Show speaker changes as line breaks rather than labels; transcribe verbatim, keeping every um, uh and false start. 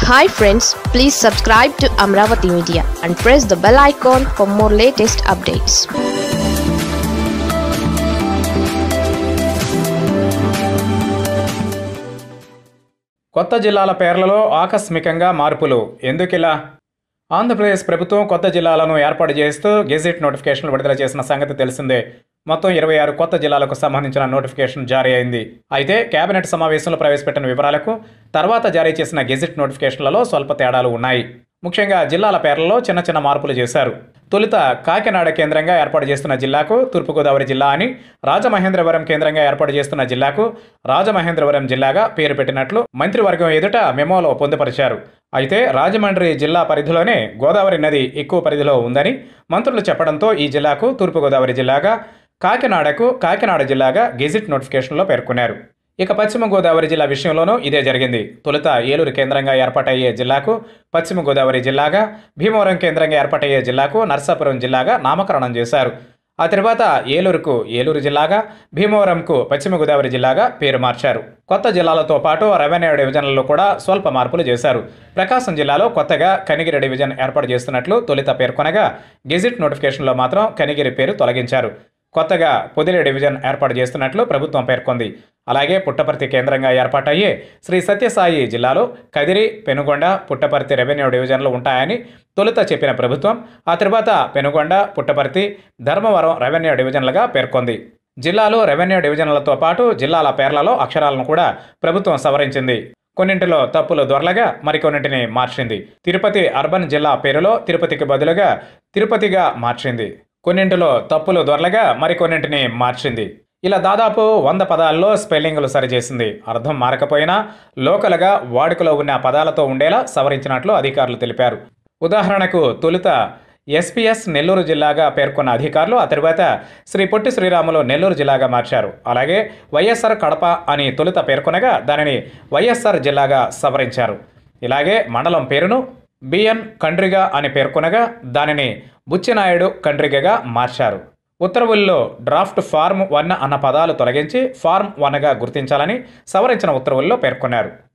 Hi friends, please subscribe to Amaravathi Media and press the bell icon for more latest updates.
కొత్త జిల్లాల పేర్లలో ఆకస్మికంగా మార్పులు ఎందుకిలా? ఆంధ్రప్రదేశ్ ప్రభుత్వం కొత్త జిల్లాలను ఏర్పాటు చేస్తూ గెజిట్ నోటిఫికేషన్లు విడుదల చేసిన సంగతి తెలిసిందే. మొత్తం ఇరవై ఆరు కొత్త జిల్లాలకు సంబంధించిన నోటిఫికేషన్ జారీ అయింది. అయితే కేబినెట్ సమావేశంలో ప్రవేశపెట్టిన వివరాలకు తర్వాత జారీ చేసిన గెజిట్ నోటిఫికేషన్లలో స్వల్ప తేడాలు ఉన్నాయి. ముఖ్యంగా జిల్లాల పేర్లలో చిన్న చిన్న మార్పులు చేశారు. తొలుత కాకినాడ కేంద్రంగా ఏర్పాటు చేస్తున్న జిల్లాకు తూర్పుగోదావరి జిల్లా అని, రాజమహేంద్రవరం కేంద్రంగా ఏర్పాటు చేస్తున్న జిల్లాకు రాజమహేంద్రవరం జిల్లాగా పేరు పెట్టినట్లు మంత్రివర్గం ఎదుట మెమోలో పొందుపరిచారు. అయితే రాజమండ్రి జిల్లా పరిధిలోనే గోదావరి నది ఎక్కువ పరిధిలో ఉందని మంత్రులు చెప్పడంతో ఈ జిల్లాకు తూర్పుగోదావరి జిల్లాగా, కాకినాడకు కాకినాడ జిల్లాగా గెజిట్ నోటిఫికేషన్లో పేర్కొన్నారు. ఇక పశ్చిమ గోదావరి జిల్లా విషయంలోనూ ఇదే జరిగింది. తొలుత ఏలూరు కేంద్రంగా ఏర్పాటయ్యే జిల్లాకు పశ్చిమ గోదావరి జిల్లాగా, భీమవరం కేంద్రంగా ఏర్పాటయ్యే జిల్లాకు నర్సాపురం జిల్లాగా నామకరణం చేశారు. ఆ తర్వాత ఏలూరుకు ఏలూరు జిల్లాగా, భీమవరంకు పశ్చిమ గోదావరి జిల్లాగా పేరు మార్చారు. కొత్త జిల్లాలతో పాటు రెవెన్యూ డివిజన్లలో కూడా స్వల్ప మార్పులు చేశారు. ప్రకాశం జిల్లాలో కొత్తగా కనిగిరి డివిజన్ ఏర్పాటు చేస్తున్నట్లు తొలుత పేర్కొనగా, గెజిట్ నోటిఫికేషన్లో మాత్రం కనిగిరి పేరు తొలగించారు. కొత్తగా పొదిలి డివిజన్ ఏర్పాటు చేస్తున్నట్లు ప్రభుత్వం పేర్కొంది. అలాగే పుట్టపర్తి కేంద్రంగా ఏర్పాటయ్యే శ్రీ సత్యసాయి జిల్లాలో కదిరి, పెనుగొండ, పుట్టపర్తి రెవెన్యూ డివిజన్లు ఉంటాయని తొలుత చెప్పిన ప్రభుత్వం ఆ తర్వాత పెనుగొండ, పుట్టపర్తి, ధర్మవరం రెవెన్యూ డివిజన్లుగా పేర్కొంది. జిల్లాలో రెవెన్యూ డివిజన్లతో పాటు జిల్లాల పేర్లలో అక్షరాలను కూడా ప్రభుత్వం సవరించింది. కొన్నింటిలో తప్పులు దొరలగా మరికొన్నింటిని మార్చింది. తిరుపతి అర్బన్ జిల్లా పేరులో తిరుపతికి బదులుగా తిరుపతిగా మార్చింది. కొన్నింటిలో తప్పులు దొరలగా మరికొన్నింటిని మార్చింది. ఇలా దాదాపు వంద పదాల్లో స్పెల్లింగులు సరిచేసింది. అర్థం మారకపోయినా లోకల్గా వాడుకలో ఉన్న పదాలతో ఉండేలా సవరించినట్లు అధికారులు తెలిపారు. ఉదాహరణకు తొలుత ఎస్పీఎస్ నెల్లూరు జిల్లాగా పేర్కొన్న అధికారులు ఆ తర్వాత శ్రీ పొట్టి శ్రీరాములు నెల్లూరు జిల్లాగా మార్చారు. అలాగే వైఎస్ఆర్ కడప అని తొలుత పేర్కొనగా దానిని వైఎస్ఆర్ జిల్లాగా సవరించారు. ఇలాగే మండలం పేరును బిఎన్ కండ్రిగ అని పేర్కొనగా దానిని బుచ్చినాయుడు కండ్రిగగా మార్చారు. ఉత్తర్వుల్లో డ్రాఫ్ట్ ఫార్మ్ వన్ అన్న పదాలు తొలగించి ఫార్మ్ వన్గా గుర్తించాలని సవరించిన ఉత్తర్వుల్లో పేర్కొన్నారు.